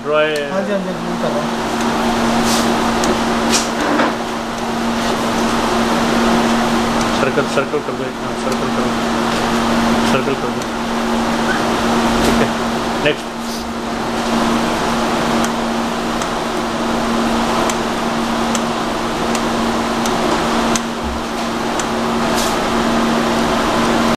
रहा है? हाँ जी हाँ जी कर रहा हूँ। सर्कल कर दो, सर्कल कर दो, ठीक है।